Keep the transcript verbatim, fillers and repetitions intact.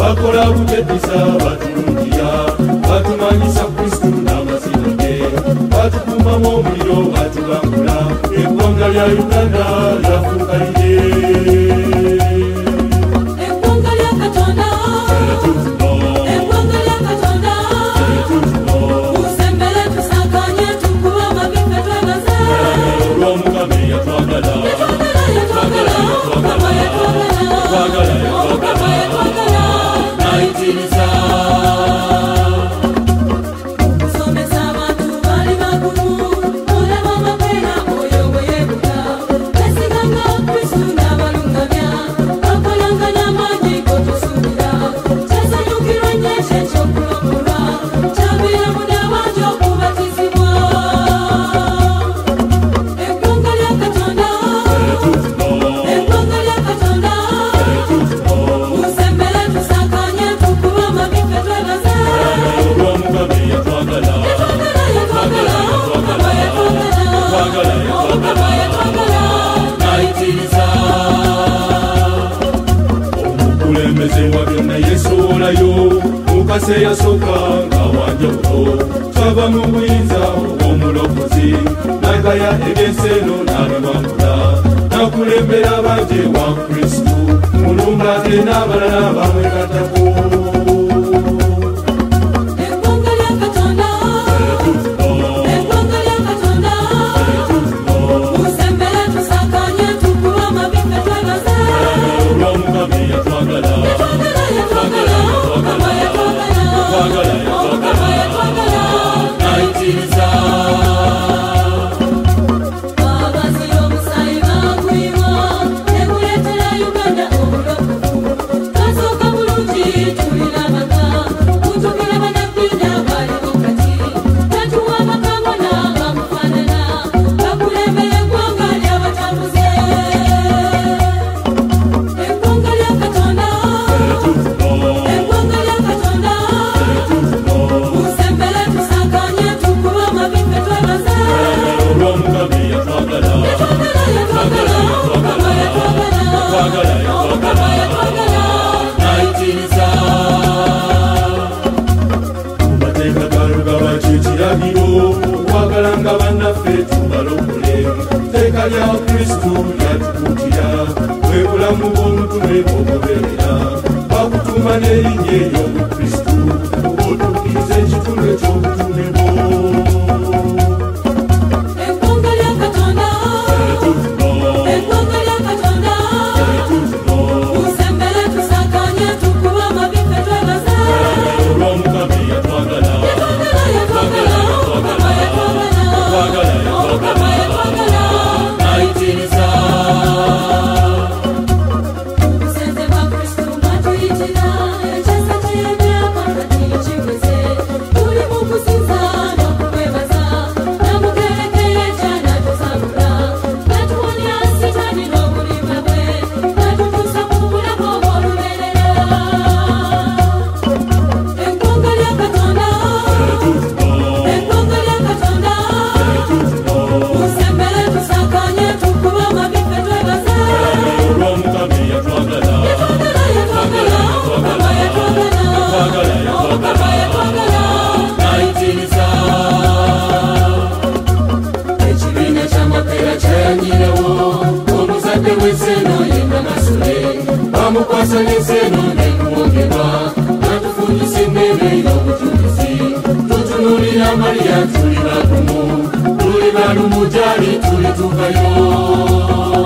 bakola butetisa batulungira batumanyisa Kristu n'amazina ge batukumamu omuliro batubangula eggwanga lya Uganda lyafuuka lye. Mukase yasoka nga wanjawulo twava mu buyinza obw'omulokozi nagaya ebyenseno n'abiwangula nakulembera banje wa Kristu mulumba ate n'abalala bamwegattako. Wagalanga bannaffe tubalokole tteeka lya Kristu lyatukutira bwe bulamu bw'omutume bw'ogoberera bakutuuma n'erinnya ery'Obukristu obutuukiriza ekitundu eky'obutume bwo. Bamukwasa n'enseno n'ekumwogera natufundisa emmere y'obujulizi tutunuulira Mariya tuli bagumu tuli balumujali tuli tuvayo.